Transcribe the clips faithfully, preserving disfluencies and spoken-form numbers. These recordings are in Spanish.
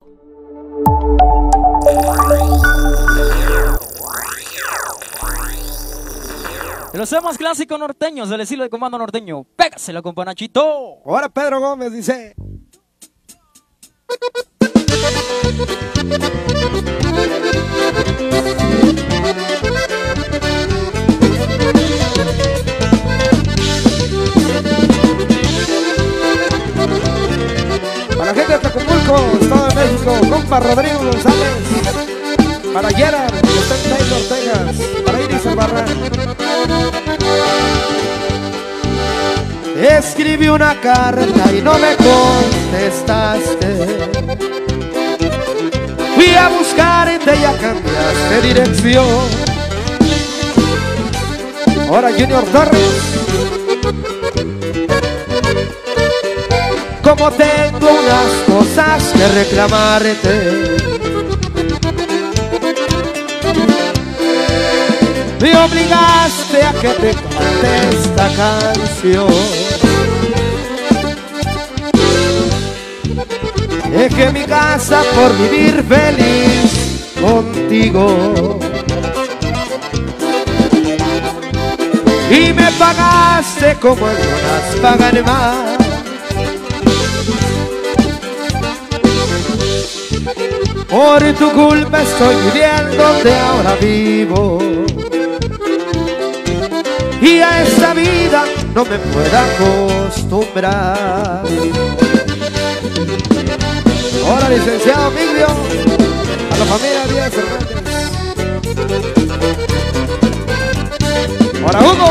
De los temas clásicos norteños del estilo de comando norteño, pégasela con Panachito. Ahora Pedro Gómez dice: para la gente de Tacumulco, Estado de México, compa Rodrigo González. Para Gerard, que está en Taylor, Texas. Para Iris Albarrán. Escribí una carta y no me contestaste. Fui a buscarte y ya cambiaste dirección. Ahora Junior Torres: como tengo unas cosas que reclamarte, me obligaste a que te cante esta canción. Dejé mi casa por vivir feliz contigo y me pagaste como algunas pagan más. Por tu culpa estoy viviendo donde ahora vivo, y a esta vida no me puedo acostumbrar. Ahora licenciado Miglio, a la familia Díaz Hernández. Ahora Hugo.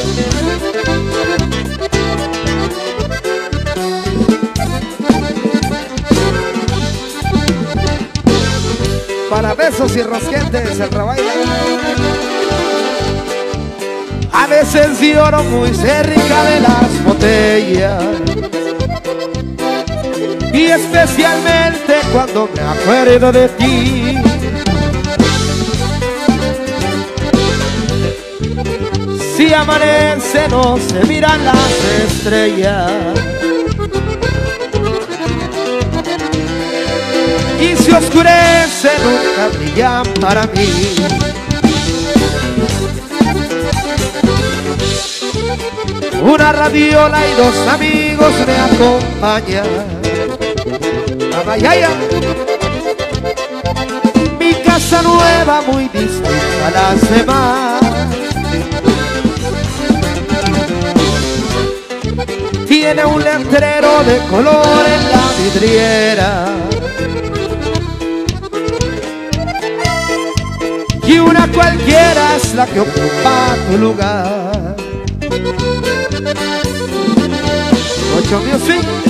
Para besos y rosquetes, el rabaile. A veces lloro muy cerca de las botellas, y especialmente cuando me acuerdo de ti. Si amanece no se miran las estrellas, y si oscurece nunca brillan para mí. Una radiola y dos amigos me acompañan. Amayaya. Mi casa nueva muy distinta a las demás. Tiene un letrero de color en la vidriera y una cualquiera es la que ocupa tu lugar. Ocho Music.